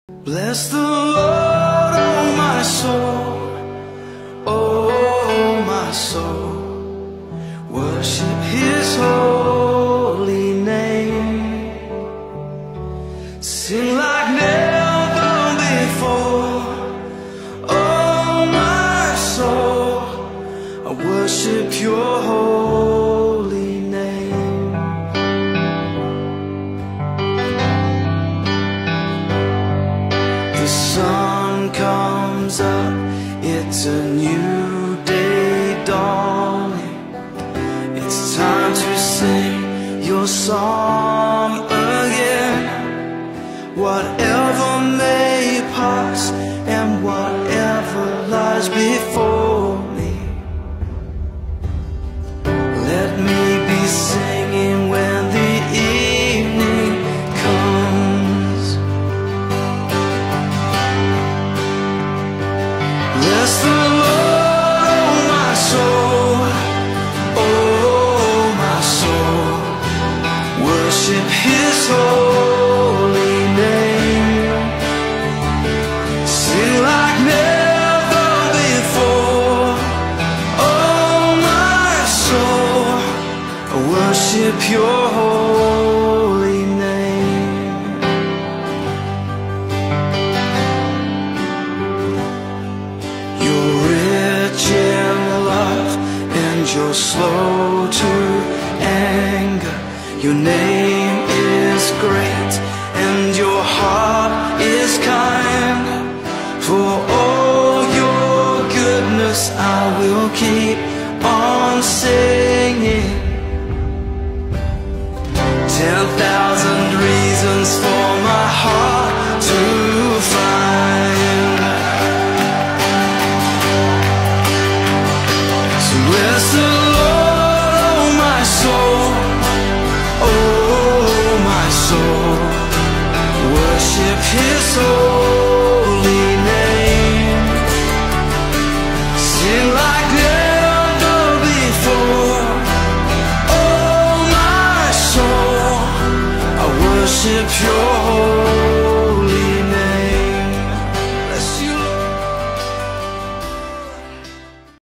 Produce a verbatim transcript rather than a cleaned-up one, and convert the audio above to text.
Bless the Lord, oh my soul, oh my soul. Worship His holy name. Sing like never before, oh my soul. I worship Your holy name. The sun comes up, it's a new day dawning. It's time to sing Your song again. Whatever may pass and whatever lies before me, let me be singing when the evening comes. Bless the Lord, oh my soul, oh my soul. Worship His holy name. Sing like never before, oh my soul. I worship Your holy name. You're rich in love and You're slow to anger. Your name is great and Your heart is kind. For all Your goodness I will keep on singing. Ten thousand reasons for my heart to find. So bless the Lord, oh my soul, oh my soul. Worship His holy name. Sing like never before, oh my soul. I worship Your holy name.